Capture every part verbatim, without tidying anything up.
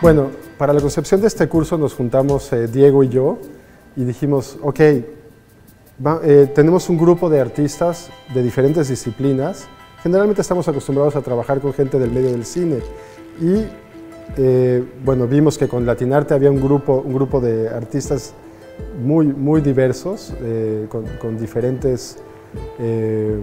Bueno, para la concepción de este curso nos juntamos eh, Diego y yo y dijimos, ok, va, eh, tenemos un grupo de artistas de diferentes disciplinas. Generalmente estamos acostumbrados a trabajar con gente del medio del cine y eh, bueno, vimos que con Latinarte había un grupo, un grupo de artistas muy, muy diversos, eh, con, con diferentes, eh,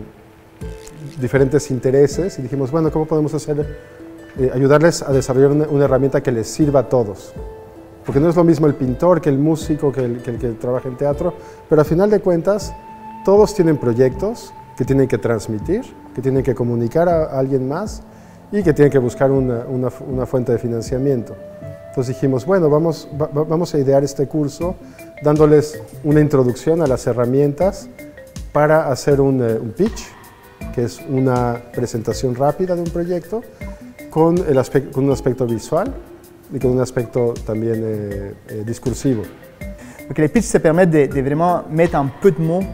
diferentes intereses y dijimos, bueno, ¿cómo podemos hacer? Eh, ayudarles a desarrollar una, una herramienta que les sirva a todos. Porque no es lo mismo el pintor que el músico, que el, que el que trabaja en teatro, pero a final de cuentas todos tienen proyectos que tienen que transmitir, que tienen que comunicar a, a alguien más y que tienen que buscar una, una, una fuente de financiamiento. Entonces dijimos, bueno, vamos, va, vamos a idear este curso dándoles una introducción a las herramientas para hacer un, un pitch, que es una presentación rápida de un proyecto, con, el aspecto, con un aspecto visual y con un aspecto también eh, eh, discursivo. Donc les pitchs, ça permet de, de vraiment mettre en peu de mots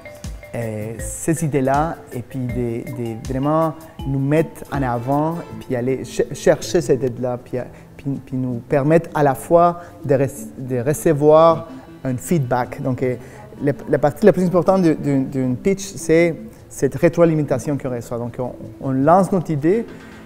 euh, ces idées-là et puis de, de vraiment nous mettre en avant, puis aller ch chercher cette aide-là, puis, puis, puis nous permettre à la fois de, re de recevoir un feedback. Donc euh, la, la partie la plus importante d'un pitch, c'est cette rétroalimentation qu'on reçoit. Donc on, on lance notre idée,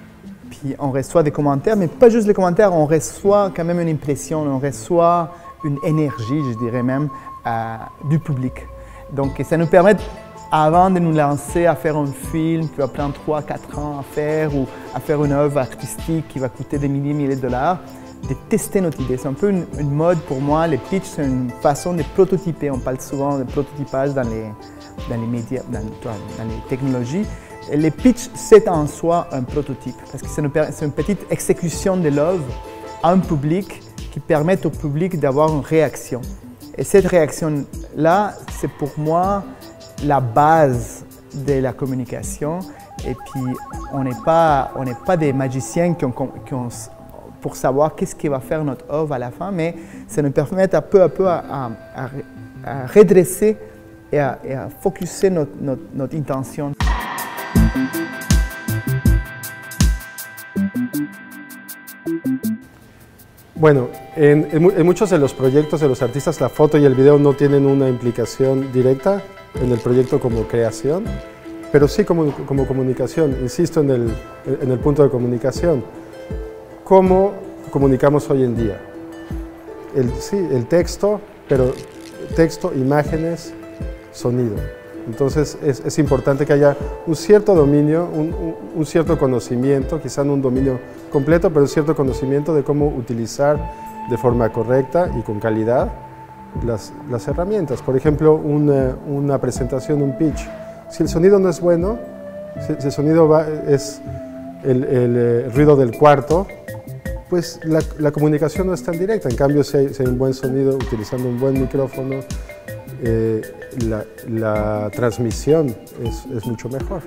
puis on reçoit des commentaires, mais pas juste les commentaires, on reçoit quand même une impression, on reçoit une énergie, je dirais même, euh, du public. Donc ça nous permet, avant de nous lancer à faire un film qui va prendre trois quatre ans à faire, ou à faire une œuvre artistique qui va coûter des milliers et milliers de dollars, de tester notre idée. C'est un peu une, une mode pour moi, les pitchs, c'est une façon de prototyper. On parle souvent de prototypage dans les, dans les médias, dans, dans les technologies. Et les pitchs, c'est en soi un prototype, parce que c'est une petite exécution de l'œuvre à un public qui permet au public d'avoir une réaction. Et cette réaction-là, c'est pour moi la base de la communication. Et puis, on n'est pas, on n'est pas des magiciens qui ont, qui ont, pour savoir qu'est-ce qui va faire notre œuvre à la fin, mais ça nous permet à peu à peu à, à, à redresser et à, et à focuser notre, notre, notre intention. Bueno, en, en, en muchos de los proyectos de los artistas la foto y el video no tienen una implicación directa en el proyecto como creación, pero sí como, como comunicación. Insisto en el, en el punto de comunicación. ¿Cómo comunicamos hoy en día? El, sí, el texto, pero texto, imágenes, sonido. Entonces es, es importante que haya un cierto dominio, un, un, un cierto conocimiento, quizá no un dominio completo, pero un cierto conocimiento de cómo utilizar de forma correcta y con calidad las, las herramientas. Por ejemplo, una, una presentación, un pitch. Si el sonido no es bueno, si, si el sonido va, es el, el, el ruido del cuarto, pues la, la comunicación no es tan directa. En cambio, si hay, si hay un buen sonido, utilizando un buen micrófono, eh, la, la transmisión es, es mucho mejor.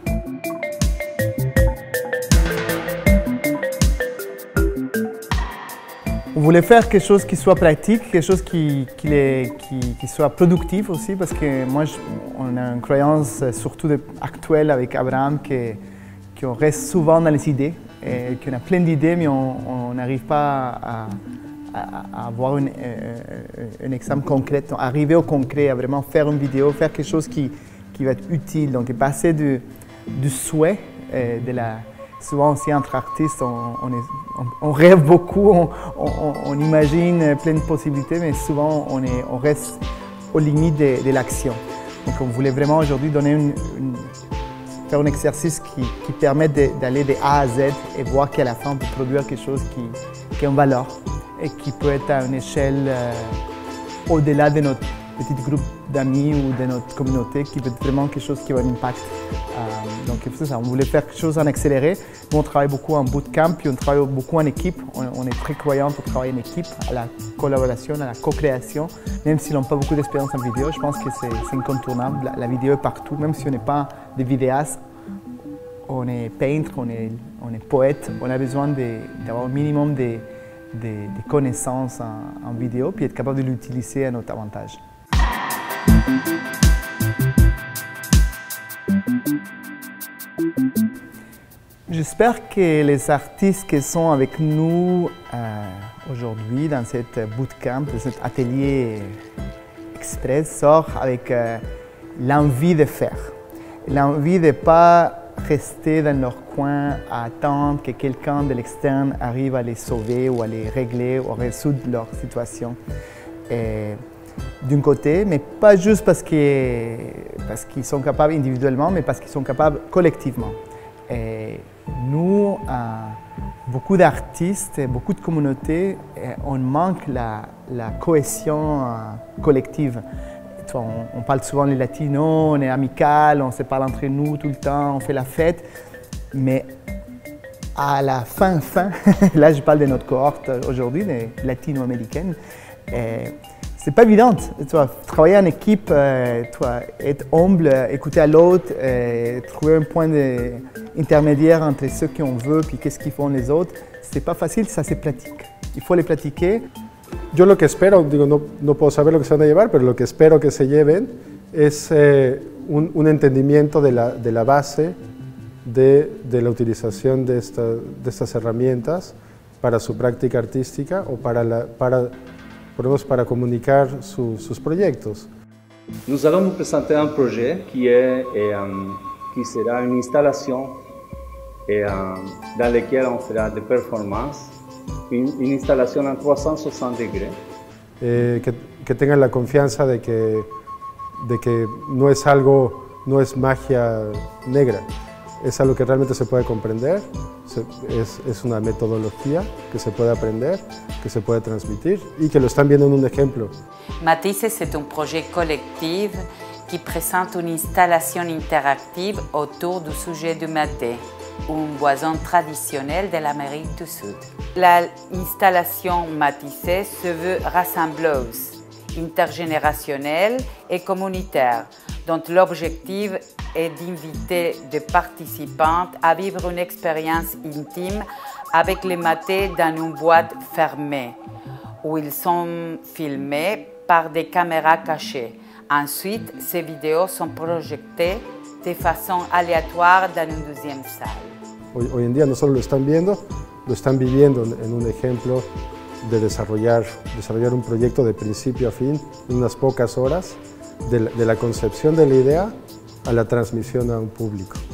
On voulait faire quelque chose qui soit pratique, quelque chose qui, qui, les, qui, qui soit productif aussi, parce que moi, je, on a une croyance, surtout de, actuelle avec Abraham, qu'on reste souvent dans les idées, et qu'on a plein d'idées, mais on n'arrive pas à, à, à avoir une, un exemple concret, arriver au concret, à vraiment faire une vidéo, faire quelque chose qui, qui va être utile. Donc passer du, du souhait, de la, souvent aussi entre artistes, on, on, est, on, on rêve beaucoup, on, on, on imagine plein de possibilités, mais souvent on, est, on reste aux limites de, de l'action. Donc on voulait vraiment aujourd'hui donner une, une, faire un exercice qui, qui permet d'aller de, de A à Z et voir qu'à la fin on peut produire quelque chose qui, qui a une valeur et qui peut être à une échelle euh, au-delà de notre petit groupe d'amis ou de notre communauté, qui peut être vraiment quelque chose qui a un impact. Euh, donc c'est ça, on voulait faire quelque chose en accéléré. Nous on travaille beaucoup en bootcamp, puis on travaille beaucoup en équipe. On, on est très croyants pour travailler en équipe, à la collaboration, à la co-création. Même si on n'a pas beaucoup d'expérience en vidéo, je pense que c'est incontournable. La, la vidéo est partout, même si on n'est pas des vidéastes. On est peintre, on est, on est poète, on a besoin d'avoir un minimum de, de, de connaissances en, en vidéo, puis être capable de l'utiliser à notre avantage. J'espère que les artistes qui sont avec nous euh, aujourd'hui dans cette bootcamp, dans cet atelier express, sortent avec euh, l'envie de faire. L'envie de ne pas rester dans leur coin à attendre que quelqu'un de l'externe arrive à les sauver ou à les régler ou à résoudre leur situation. D'un côté, mais pas juste parce qu'ils parce qu'ils sont capables individuellement, mais parce qu'ils sont capables collectivement. Et nous, euh, beaucoup d'artistes, beaucoup de communautés, on manque la, la cohésion euh, collective. On, on parle souvent les latinos, on est amical, on se parle entre nous tout le temps, on fait la fête, mais à la fin, fin, là je parle de notre cohorte aujourd'hui, des latino-américaines, c'est pas évident. Toi, travailler en équipe, euh, toi, être humble, écouter à l'autre, euh, trouver un point de, intermédiaire entre ceux qu'on veut et qu'est-ce qu'ils font les autres, c'est pas facile, ça se pratique. Il faut les pratiquer. Yo lo que espero, digo, no, no puedo saber lo que se van a llevar, pero lo que espero que se lleven es eh, un, un entendimiento de la, de la base de, de la utilización de, esta, de estas herramientas para su práctica artística o para, la, para, para comunicar su, sus proyectos. Nous allons vous présenter un projet qui, est, et, um, qui sera une installation et, um, dans laquelle on fera des performances. Una instalación a trescientos sesenta degrés. Eh, que, que tengan la confianza de que, de que no es algo, no es magia negra, es algo que realmente se puede comprender, se, es, es una metodología que se puede aprender, que se puede transmitir y que lo están viendo en un ejemplo. Matisse, c'est un projet collectif qui présente une installation interactive autour du sujet du maté, une boisson traditionnelle de l'Amérique du Sud. L'installation Matisse se veut rassembleuse, intergénérationnelle et communautaire, dont l'objectif est d'inviter des participants à vivre une expérience intime avec les matés dans une boîte fermée, où ils sont filmés par des caméras cachées. Ensuite, ces vidéos sont projetées de façon aléatoire dans une deuxième salle. Hoy, hoy en día no solo lo están viendo, lo están viviendo en un ejemplo de desarrollar, desarrollar un proyecto de principio a fin en unas pocas horas, de la, de la concepción de la idea a la transmisión a un público.